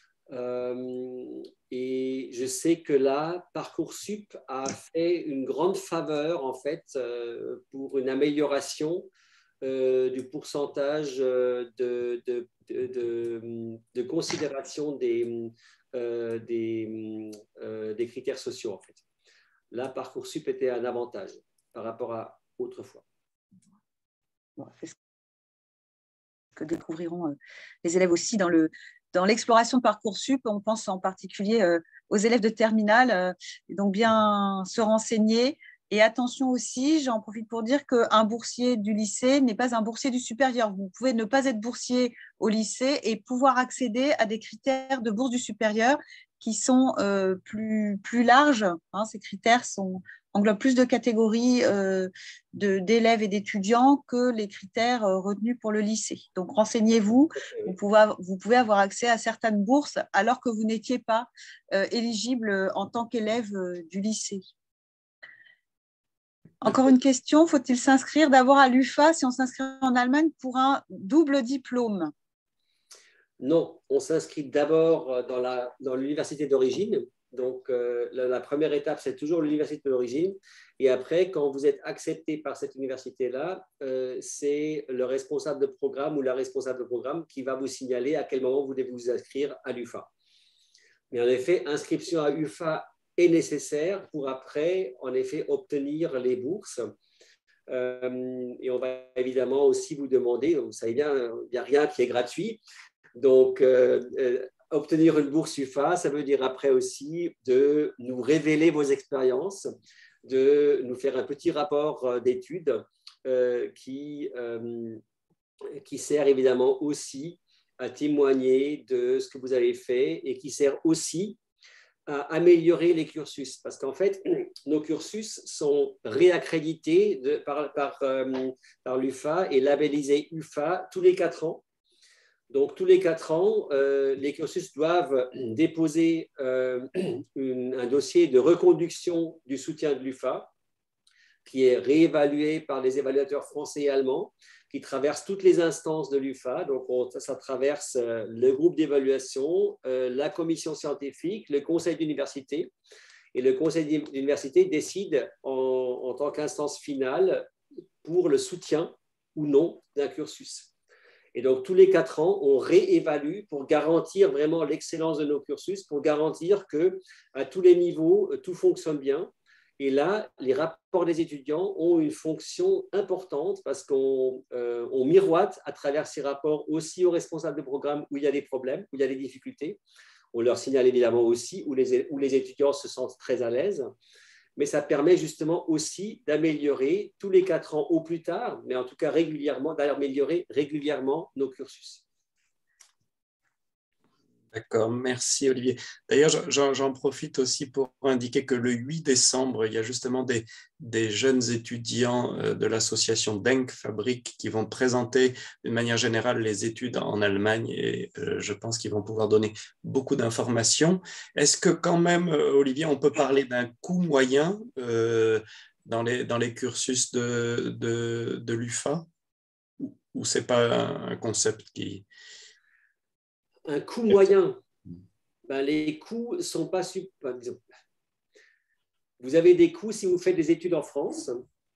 Et je sais que là, Parcoursup a fait une grande faveur, en fait, pour une amélioration du pourcentage de considération des critères sociaux, en fait. Là, Parcoursup était un avantage par rapport à autrefois. Bon, c'est ce que découvriront les élèves aussi dans l'exploration de Parcoursup. On pense en particulier aux élèves de terminale, donc bien se renseigner Et attention aussi, j'en profite pour dire qu'un boursier du lycée n'est pas un boursier du supérieur. Vous pouvez ne pas être boursier au lycée et pouvoir accéder à des critères de bourse du supérieur qui sont plus larges. Hein. Ces critères englobent plus de catégories d'élèves et d'étudiants que les critères retenus pour le lycée. Donc, renseignez-vous. Vous pouvez avoir accès à certaines bourses alors que vous n'étiez pas éligible en tant qu'élève du lycée. Encore une question, faut-il s'inscrire d'abord à l'UFA si on s'inscrit en Allemagne pour un double diplôme? Non, on s'inscrit d'abord dans l'université d'origine. Donc, la première étape, c'est toujours l'université d'origine. Et après, quand vous êtes accepté par cette université-là, c'est le responsable de programme ou la responsable de programme qui va vous signaler à quel moment vous devez vous inscrire à l'UFA. Mais en effet, inscription à UFA est nécessaire pour après, en effet, obtenir les bourses. Et on va évidemment aussi vous demander, vous savez bien, il n'y a rien qui est gratuit. Donc, obtenir une bourse UFA, ça veut dire après aussi de nous révéler vos expériences, de nous faire un petit rapport d'études qui sert évidemment aussi à témoigner de ce que vous avez fait et qui sert aussi à améliorer les cursus. Parce qu'en fait, nos cursus sont réaccrédités par l'UFA et labellisés UFA tous les 4 ans. Donc, tous les 4 ans, les cursus doivent déposer un dossier de reconduction du soutien de l'UFA, qui est réévalué par les évaluateurs français et allemands, qui traverse toutes les instances de l'UFA. Donc, ça traverse le groupe d'évaluation, la commission scientifique, le conseil d'université. Et le conseil d'université décide en tant qu'instance finale pour le soutien ou non d'un cursus. Et donc, tous les 4 ans, on réévalue pour garantir vraiment l'excellence de nos cursus, pour garantir qu'à tous les niveaux, tout fonctionne bien. Et là, les rapports des étudiants ont une fonction importante parce qu'on miroite à travers ces rapports aussi aux responsables de programme où il y a des problèmes, où il y a des difficultés. On leur signale évidemment aussi où les étudiants se sentent très à l'aise. Mais ça permet justement aussi d'améliorer tous les 4 ans au plus tard, mais en tout cas régulièrement, d'améliorer régulièrement nos cursus. D'accord, merci Olivier. D'ailleurs, j'en profite aussi pour indiquer que le 8 décembre, il y a justement des jeunes étudiants de l'association Denk Fabrik qui vont présenter d'une manière générale les études en Allemagne et je pense qu'ils vont pouvoir donner beaucoup d'informations. Est-ce que quand même, Olivier, on peut parler d'un coût moyen dans les cursus de l'UFA ou ce n'est pas un concept qui… Un coût moyen, les coûts ne sont pas… Vous avez des coûts si vous faites des études en France.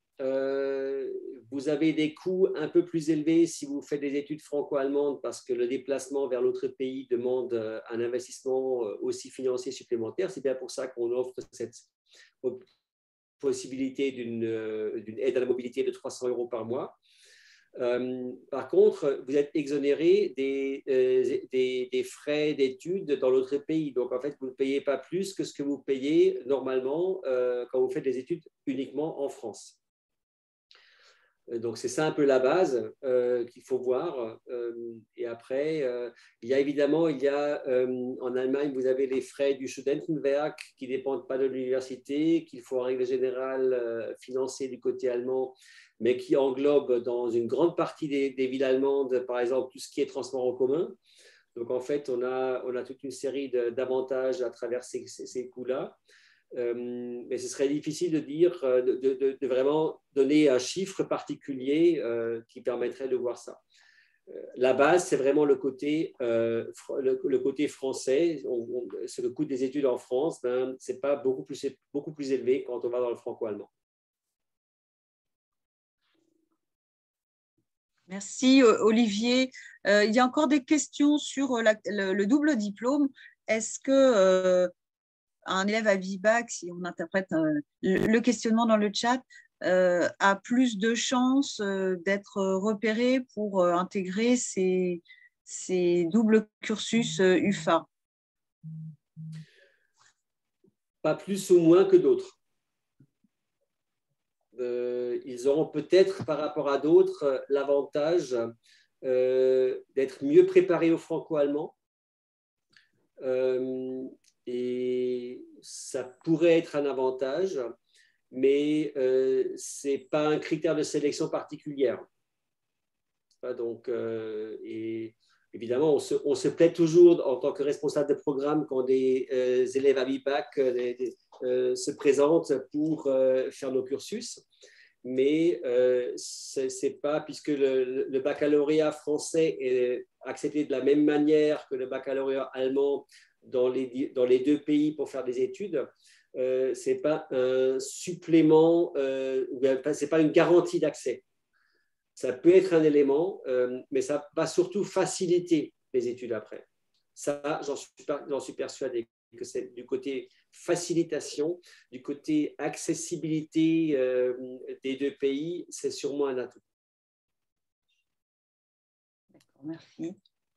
Vous avez des coûts un peu plus élevés si vous faites des études franco-allemandes parce que le déplacement vers l'autre pays demande un investissement aussi financier supplémentaire. C'est bien pour ça qu'on offre cette possibilité d'une aide à la mobilité de 300 € par mois. Par contre, vous êtes exonéré des frais d'études dans l'autre pays. Donc, en fait, vous ne payez pas plus que ce que vous payez normalement quand vous faites des études uniquement en France. Donc, c'est ça un peu la base qu'il faut voir. Et après, il y a en Allemagne, vous avez les frais du Studentenwerk qui ne dépendent pas de l'université, qu'il faut en règle générale financer du côté allemand, mais qui englobe dans une grande partie des villes allemandes, par exemple, tout ce qui est transport en commun. Donc, en fait, on a toute une série d'avantages à travers ces coûts-là. Mais ce serait difficile de dire, de vraiment donner un chiffre particulier qui permettrait de voir ça. La base, c'est vraiment le côté français. C'est le coût des études en France, c'est pas beaucoup plus élevé quand on va dans le franco-allemand. Merci Olivier. Il y a encore des questions sur le double diplôme. Est-ce que un élève à BIBAC, si on interprète le questionnement dans le chat, a plus de chances d'être repéré pour intégrer ces doubles cursus UFA? Pas plus ou moins que d'autres. ils auront peut-être par rapport à d'autres l'avantage d'être mieux préparés au franco-allemand. Et ça pourrait être un avantage, mais ce n'est pas un critère de sélection particulière. Donc, et évidemment, on se plaît toujours en tant que responsable de programme quand des élèves à BIBAC se présentent pour faire nos cursus. Mais c'est pas, puisque le baccalauréat français est accepté de la même manière que le baccalauréat allemand dans les deux pays pour faire des études, c'est pas un supplément, c'est pas une garantie d'accès. Ça peut être un élément, mais ça va surtout faciliter les études après. Ça, j'en suis persuadé que c'est du côté facilitation, du côté accessibilité des deux pays, c'est sûrement un atout. D'accord, merci.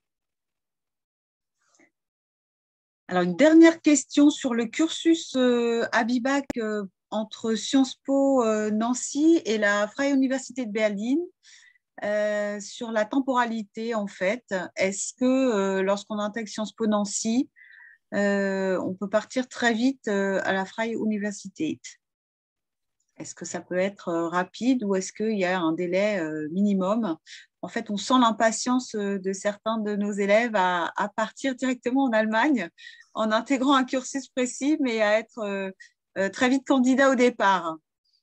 Alors, une dernière question sur le cursus à BIBAC entre Sciences Po Nancy et la Freie Université de Berlin. Sur la temporalité, en fait, est-ce que lorsqu'on intègre Sciences Po Nancy, on peut partir très vite à la Freie Universität? Est-ce que ça peut être rapide ou est-ce qu'il y a un délai minimum? En fait, on sent l'impatience de certains de nos élèves à partir directement en Allemagne en intégrant un cursus précis, mais à être très vite candidat au départ.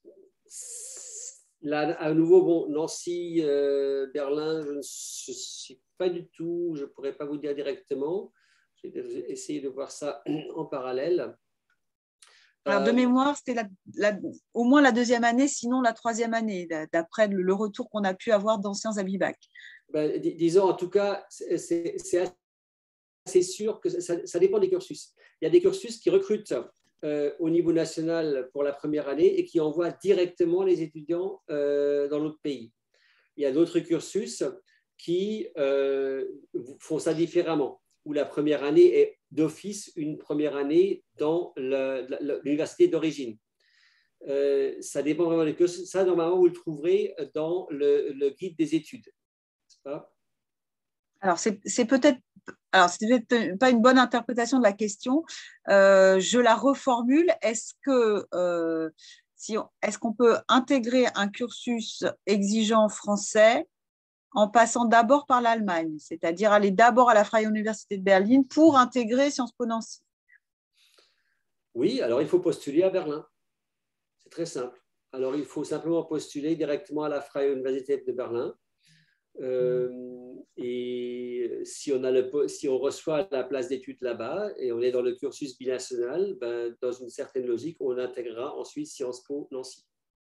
Là, à nouveau, bon, Nancy, Berlin, je ne sais pas du tout, je ne pourrais pas vous dire directement. Je vais essayer de voir ça en parallèle. Alors, de mémoire, c'était au moins la deuxième année, sinon la troisième année, d'après le retour qu'on a pu avoir d'anciens à BIBAC. Ben, disons, en tout cas, c'est assez sûr que ça dépend des cursus. Il y a des cursus qui recrutent au niveau national pour la première année et qui envoient directement les étudiants dans l'autre pays. Il y a d'autres cursus qui font ça différemment, où la première année est d'office une première année dans l'université d'origine. Ça dépend vraiment des cursus. Ça, normalement, vous le trouverez dans le guide des études. Alors, c'est peut-être pas une bonne interprétation de la question. Je la reformule. Est-ce qu'on peut intégrer un cursus exigeant français en passant d'abord par l'Allemagne, c'est-à-dire aller d'abord à la Freie Université de Berlin pour intégrer Sciences Po Nancy? Oui, alors il faut postuler à Berlin. C'est très simple. Alors, il faut simplement postuler directement à la Freie Université de Berlin. Et si on reçoit la place d'études là-bas et on est dans le cursus binational, ben, dans une certaine logique, on intégrera ensuite Sciences Po Nancy.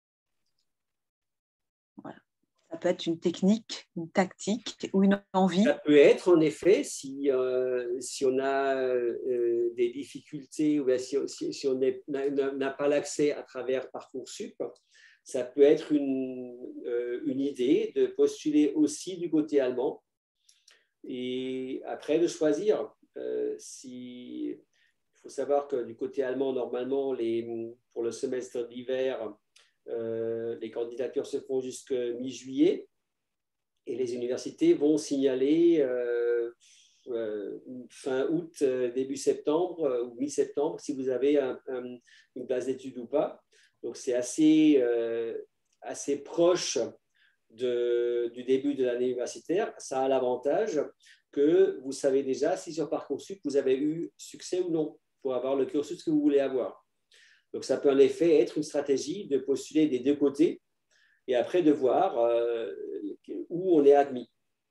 Voilà. Ça peut être une technique, une tactique ou une envie. Ça peut être en effet, si on a des difficultés ou si on n'a pas l'accès à travers Parcoursup, ça peut être une idée de postuler aussi du côté allemand et après de choisir. Il faut savoir que du côté allemand, normalement, pour le semestre d'hiver, les candidatures se font jusqu'à mi-juillet et les universités vont signaler fin août, début septembre ou mi-septembre si vous avez une base d'études ou pas. Donc, c'est assez proche du début de l'année universitaire. Ça a l'avantage que vous savez déjà si sur Parcoursup, vous avez eu succès ou non pour avoir le cursus que vous voulez avoir. Donc, ça peut en effet être une stratégie de postuler des deux côtés et après de voir où on est admis.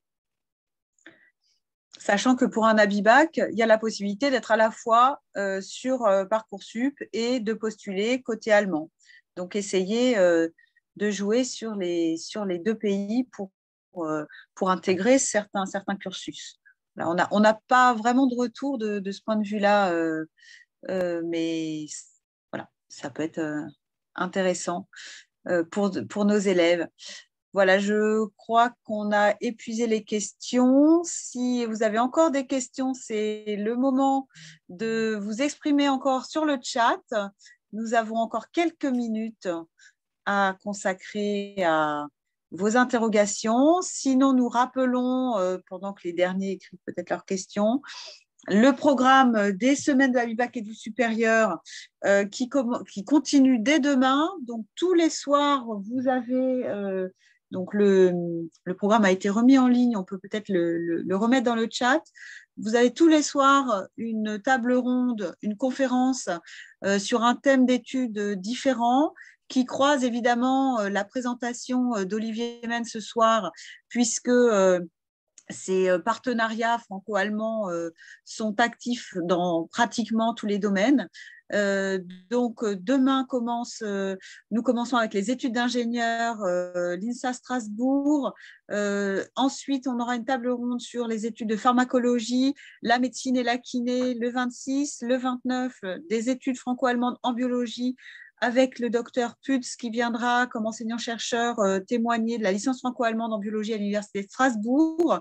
Sachant que pour un ABIBAC, il y a la possibilité d'être à la fois sur Parcoursup et de postuler côté allemand. Donc, essayer de jouer sur les deux pays pour intégrer certains cursus. Là, on n'a pas vraiment de retour de ce point de vue-là, mais voilà, ça peut être intéressant pour nos élèves. Voilà, je crois qu'on a épuisé les questions. Si vous avez encore des questions, c'est le moment de vous exprimer encore sur le chat. Nous avons encore quelques minutes à consacrer à vos interrogations. Sinon, nous rappelons, pendant que les derniers écrivent peut-être leurs questions, le programme des semaines de la BIBAC et du supérieur qui continue dès demain. Donc, tous les soirs, vous avez... donc, le programme a été remis en ligne. On peut peut-être le remettre dans le chat. Vous avez tous les soirs une table ronde, une conférence sur un thème d'études différent qui croise évidemment la présentation d'Olivier Menn ce soir, puisque ces partenariats franco-allemands sont actifs dans pratiquement tous les domaines. Donc, demain, nous commençons avec les études d'ingénieurs, l'INSA Strasbourg. Ensuite, on aura une table ronde sur les études de pharmacologie, la médecine et la kiné le 26, le 29, des études franco-allemandes en biologie, avec le docteur Putz qui viendra comme enseignant-chercheur témoigner de la licence franco-allemande en biologie à l'Université de Strasbourg.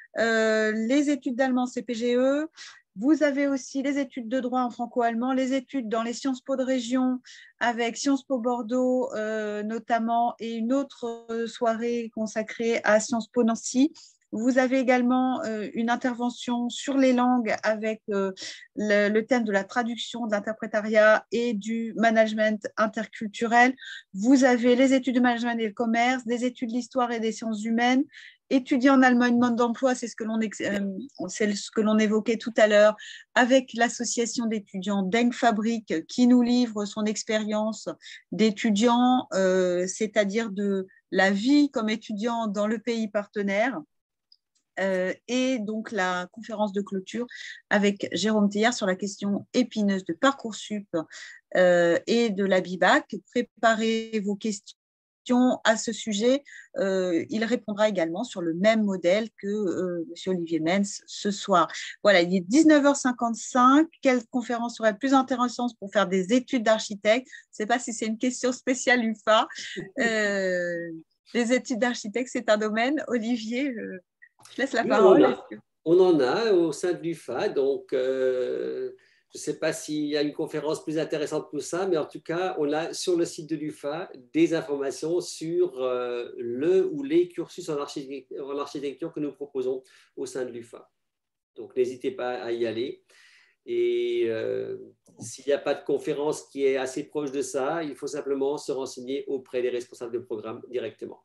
Les études d'allemand CPGE. Vous avez aussi les études de droit en franco-allemand, les études dans les Sciences Po de région avec Sciences Po Bordeaux notamment, et une autre soirée consacrée à Sciences Po Nancy. Vous avez également une intervention sur les langues avec le thème de la traduction, de l'interprétariat et du management interculturel. Vous avez les études de management et le commerce, des études de l'histoire et des sciences humaines, étudier en allemand une mode d'emploi, c'est ce que l'on évoquait tout à l'heure, avec l'association d'étudiants Denk Fabrik qui nous livre son expérience d'étudiant, c'est-à-dire de la vie comme étudiant dans le pays partenaire. Et donc la conférence de clôture avec Jérôme Théillard sur la question épineuse de Parcoursup et de la BIBAC. Préparez vos questions à ce sujet. Il répondra également sur le même modèle que M. Olivier Menn ce soir. Voilà, il est 19h55. Quelle conférence serait plus intéressante pour faire des études d'architecte? Je ne sais pas si c'est une question spéciale UFA. Les études d'architecte, c'est un domaine. Olivier, je laisse la parole. On en a au sein de l'UFA, donc je ne sais pas s'il y a une conférence plus intéressante que ça, mais en tout cas, on a sur le site de l'UFA des informations sur le ou les cursus en architecture que nous proposons au sein de l'UFA. Donc, n'hésitez pas à y aller. Et s'il n'y a pas de conférence qui est assez proche de ça, il faut simplement se renseigner auprès des responsables de programme directement.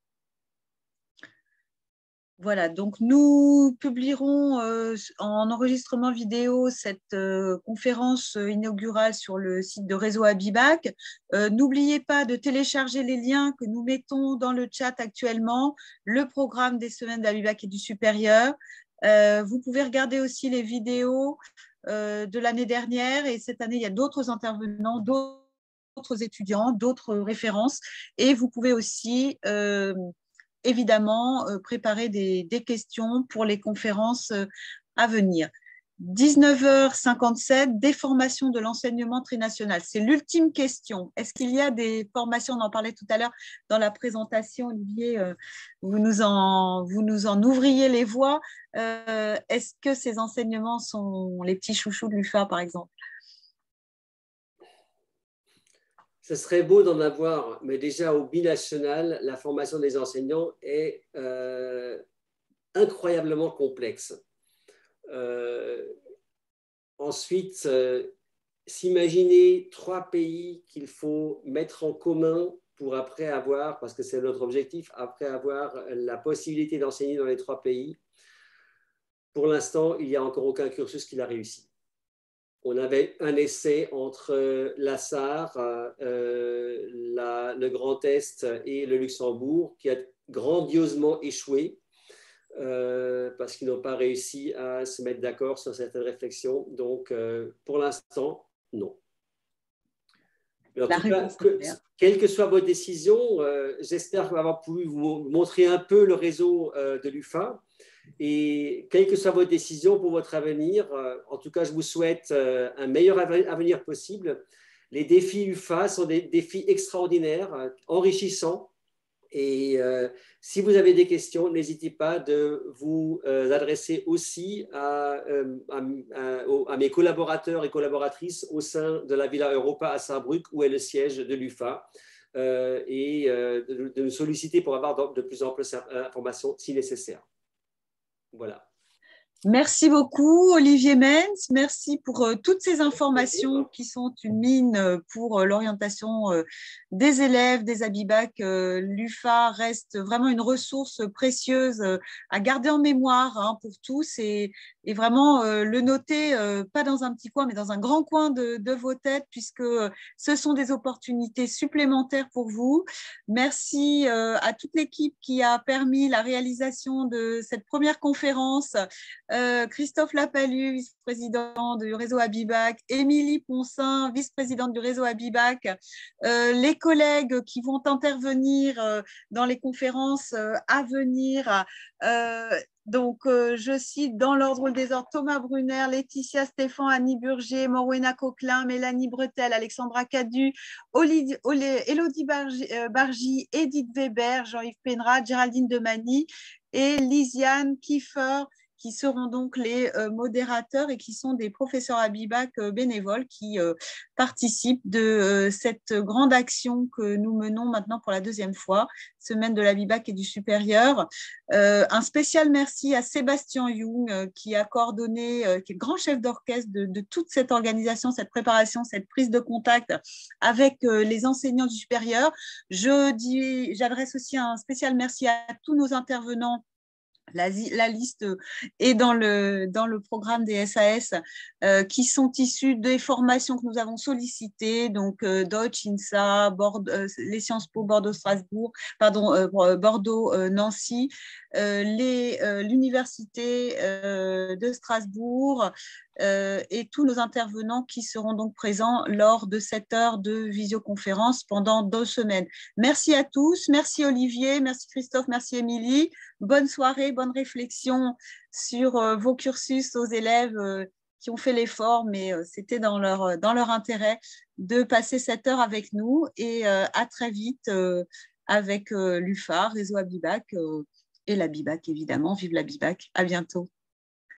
Voilà, donc nous publierons en enregistrement vidéo cette conférence inaugurale sur le site de Réseau Abibac. N'oubliez pas de télécharger les liens que nous mettons dans le chat actuellement, le programme des semaines d'Abibac et du supérieur. Vous pouvez regarder aussi les vidéos de l'année dernière, et cette année, il y a d'autres intervenants, d'autres étudiants, d'autres références, et vous pouvez aussi évidemment préparer des questions pour les conférences à venir. 19h57, des formations de l'enseignement trinational. C'est l'ultime question. Est-ce qu'il y a des formations? On en parlait tout à l'heure dans la présentation, Olivier, vous nous en ouvriez les voies. Est-ce que ces enseignements sont les petits chouchous de l'UFA, par exemple? Ce serait beau d'en avoir, mais déjà au binational, la formation des enseignants est incroyablement complexe. Ensuite, s'imaginer 3 pays qu'il faut mettre en commun pour après avoir, parce que c'est notre objectif, après avoir la possibilité d'enseigner dans les 3 pays. Pour l'instant, il n'y a encore aucun cursus qui l'a réussi. On avait un essai entre la Sarre, le Grand Est et le Luxembourg qui a grandiosement échoué parce qu'ils n'ont pas réussi à se mettre d'accord sur certaines réflexions. Donc, pour l'instant, non. Mais en tout cas, quelle que soit votre décision, j'espère avoir pu vous montrer un peu le réseau de l'UFA. Et quelle que soit votre décision pour votre avenir, en tout cas, je vous souhaite un meilleur avenir possible. Les défis UFA sont des défis extraordinaires, enrichissants. Et si vous avez des questions, n'hésitez pas de vous adresser aussi à mes collaborateurs et collaboratrices au sein de la Villa Europa à Saarbrück, où est le siège de l'UFA. et de nous solliciter pour avoir de plus en plus d'informations si nécessaire. Voilà. Merci beaucoup, Olivier Menz. Merci pour toutes ces informations qui sont une mine pour l'orientation des élèves des Abibac. L'UFA reste vraiment une ressource précieuse à garder en mémoire, hein, pour tous et vraiment le noter, pas dans un petit coin, mais dans un grand coin de vos têtes, puisque ce sont des opportunités supplémentaires pour vous. Merci à toute l'équipe qui a permis la réalisation de cette première conférence. Christophe Lapalu, vice-président du réseau Abibac, Émilie Poncin, vice-présidente du réseau Abibac, les collègues qui vont intervenir dans les conférences à venir. Donc, je cite dans l'ordre ou le désordre Thomas Brunner, Laetitia Stéphane, Annie Burger, Morwena Coquelin, Mélanie Bretel, Alexandra Cadu, Élodie Bargy, Edith Weber, Jean-Yves Penra, Géraldine Demany et Lisiane Kiefer, qui seront donc les modérateurs et qui sont des professeurs Abibac bénévoles qui participent de cette grande action que nous menons maintenant pour la deuxième fois, Semaine de l'Abibac et du supérieur. Un spécial merci à Sébastien Young qui a coordonné, qui est grand chef d'orchestre de toute cette organisation, cette préparation, cette prise de contact avec les enseignants du supérieur. J'adresse aussi un spécial merci à tous nos intervenants. La liste est dans le programme des SAS qui sont issus des formations que nous avons sollicitées, donc Deutsch, INSA, les Sciences Po, Bordeaux-Strasbourg, Bordeaux-Nancy, l'Université de Strasbourg et tous nos intervenants qui seront donc présents lors de cette heure de visioconférence pendant 2 semaines. Merci à tous, merci Olivier, merci Christophe, merci Émilie. Bonne soirée, bonne réflexion sur vos cursus aux élèves qui ont fait l'effort, mais c'était dans leur intérêt de passer cette heure avec nous et à très vite avec l'UFA, Réseau Abibac et l'Abibac évidemment. Vive l'Abibac, à bientôt.